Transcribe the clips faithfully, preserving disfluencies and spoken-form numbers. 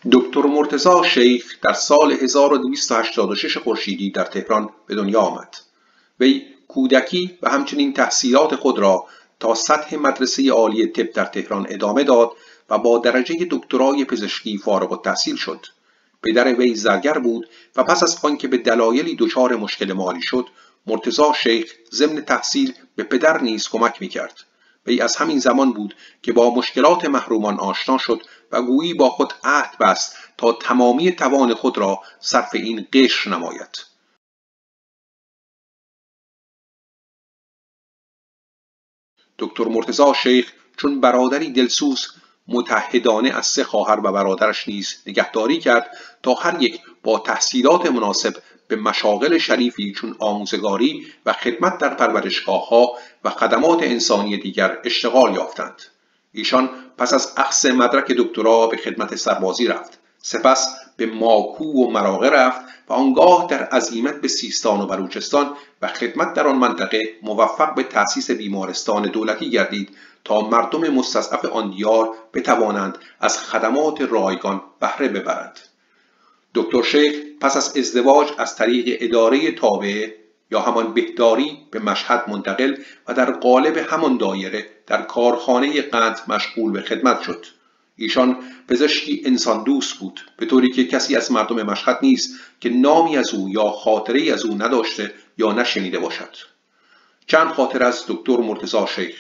دکتر مرتضی شیخ در سال هزار و دویست و هشتاد و شش خورشیدی در تهران به دنیا آمد. وی کودکی و همچنین تحصیلات خود را تا سطح مدرسه عالی طب در تهران ادامه داد و با درجه دکترای پزشکی فارغ التحصیل شد. پدر وی زرگر بود و پس از آنکه به دلایلی دچار مشکل مالی شد، مرتضی شیخ ضمن تحصیل به پدر نیز کمک می‌کرد. وی از همین زمان بود که با مشکلات محرومان آشنا شد و گویی با خود عهد بست تا تمامی توان خود را صرف این قشر نماید. دکتر مرتضی شیخ چون برادری دلسوز متحدانه از سه خواهر و برادرش نیز نگهداری کرد تا هر یک با تحصیلات مناسب به مشاغل شریفی چون آموزگاری و خدمت در پرورشگاه‌ها و خدمات انسانی دیگر اشتغال یافتند. ایشان پس از اخذ مدرک دکترا به خدمت سربازی رفت، سپس به ماکو و مراغه رفت و آنگاه در عزیمت به سیستان و بلوچستان و خدمت در آن منطقه موفق به تأسیس بیمارستان دولتی گردید تا مردم مستضعف آن دیار بتوانند از خدمات رایگان بهره ببرند. دکتر شیخ پس از ازدواج از طریق اداره تابعه یا همان بهداری به مشهد منتقل و در قالب همان دایره در کارخانه قند مشغول به خدمت شد. ایشان پزشکی انسان دوست بود، به طوری که کسی از مردم مشهد نیست که نامی از او یا خاطره‌ای از او نداشته یا نشنیده باشد. چند خاطر از دکتر مرتضی شیخ.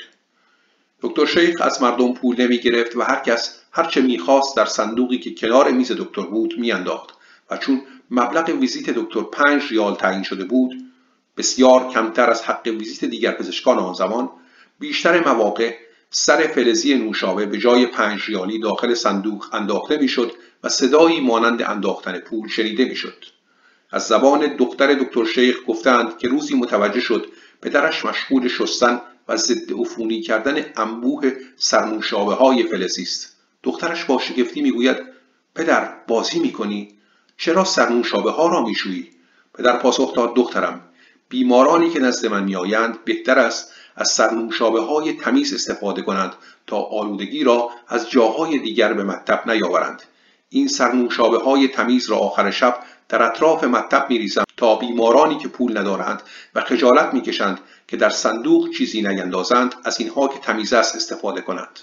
دکتر شیخ از مردم پول نمی گرفت و هر کس هر چه می‌خواست در صندوقی که کنار میز دکتر بود میانداخت و چون مبلغ ویزیت دکتر پنج ریال تعیین شده بود، بسیار کمتر از حق ویزیت دیگر پزشکان آن زمان، بیشتر مواقع سر فلزی نوشابه به جای پنج ریالی داخل صندوق انداخته میشد و صدایی مانند انداختن پول شنیده میشد. از زبان دختر دکتر شیخ گفتند که روزی متوجه شد پدرش مشغول شستن و ضد عفونی کردن انبوه سرنوشابه های فلزی است. دخترش با شگفتی میگوید: پدر، بازی میکنی؟ چرا سرنوشابه ها را میشویی؟ پدر پاسخ داد: دخترم، بیمارانی که نزد من میآیند بهتر است از سرنوشابه های تمیز استفاده کنند تا آلودگی را از جاهای دیگر به مطب نیاورند. این سرنوشابه های تمیز را آخر شب در اطراف مطب میریزم تا بیمارانی که پول ندارند و خجالت میکشند که در صندوق چیزی نیندازند از اینها که تمیز است استفاده کنند.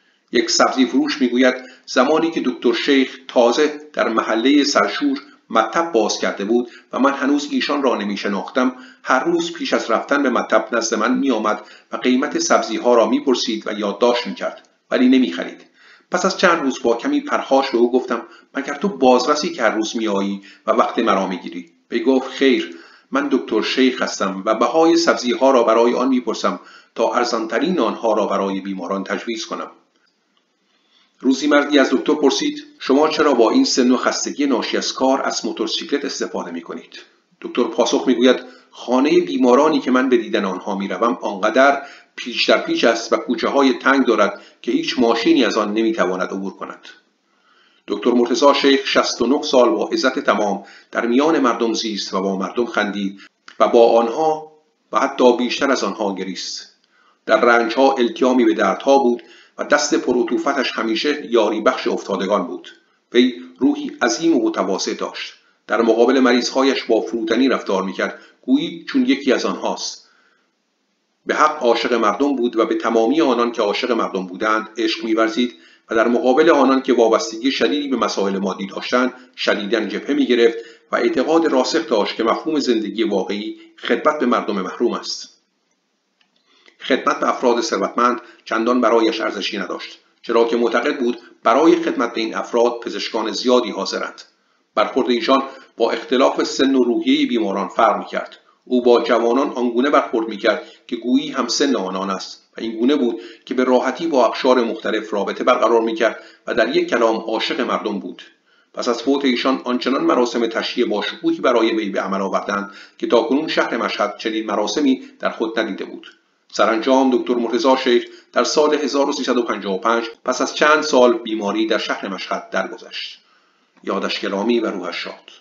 یک سبزی فروش میگوید زمانی که دکتر شیخ تازه در محله سرشور مطب باز کرده بود و من هنوز ایشان را نمی شناختم، هر روز پیش از رفتن به مطب نزد من می آمد و قیمت سبزی ها را می پرسید و یادداشت می کرد، ولی نمی خرید. پس از چند روز با کمی پرخاش به او گفتم: مگر تو بازرسی که هر روز می آیی و وقت مرا می گیری؟ به گفت: خیر، من دکتر شیخ هستم و بهای سبزی ها را برای آن می پرسم تا ارزانترین آنها را برای بیماران تجویز کنم. روزی مردی از دکتر پرسید: شما چرا با این سن و خستگی ناشی از کار از موتورسیکلت استفاده می کنید؟ دکتر پاسخ می گوید: خانه بیمارانی که من به دیدن آنها می روم آنقدر پیچ در پیچ است و کوچه های تنگ دارد که هیچ ماشینی از آن نمی تواند عبور کند. دکتر مرتضی شیخ شصت و نه سال با عزت تمام در میان مردم زیست و با مردم خندید و با آنها و حتی بیشتر از آنها گریست. در رنجها التیامی به دردها بود و دست پروتوفتش همیشه یاری بخش افتادگان بود. وی روحی عظیم و متواضع داشت. در مقابل مریضهایش با فروتنی رفتار میکرد، گویی چون یکی از آنهاست. به حق عاشق مردم بود و به تمامی آنان که عاشق مردم بودند عشق می‌ورزید و در مقابل آنان که وابستگی شدیدی به مسائل مادی داشتند شدیداً جبهه می‌گرفت و اعتقاد راسخ داشت که مفهوم زندگی واقعی خدمت به مردم محروم است. خدمت به افراد ثروتمند چندان برایش ارزشی نداشت، چرا که معتقد بود برای خدمت به این افراد پزشکان زیادی حاضرند. برخورد ایشان با اختلاف سن و روحیه بیماران فرق می‌کرد. او با جوانان آنگونه برخورد می‌کرد که گویی هم سن آنان است و این گونه بود که به راحتی با اقشار مختلف رابطه برقرار می‌کرد و در یک کلام عاشق مردم بود. پس از فوت ایشان آنچنان مراسم تشییع با شکوهی برای وی به عمل آوردند که تاکنون شهر مشهد چنین مراسمی در خود ندیده بود. سرانجام دکتر مرتضی شیخ در سال هزار و سیصد و پنجاه و پنج پس از چند سال بیماری در شهر مشهد درگذشت. یادش گرامی و روحش شاد.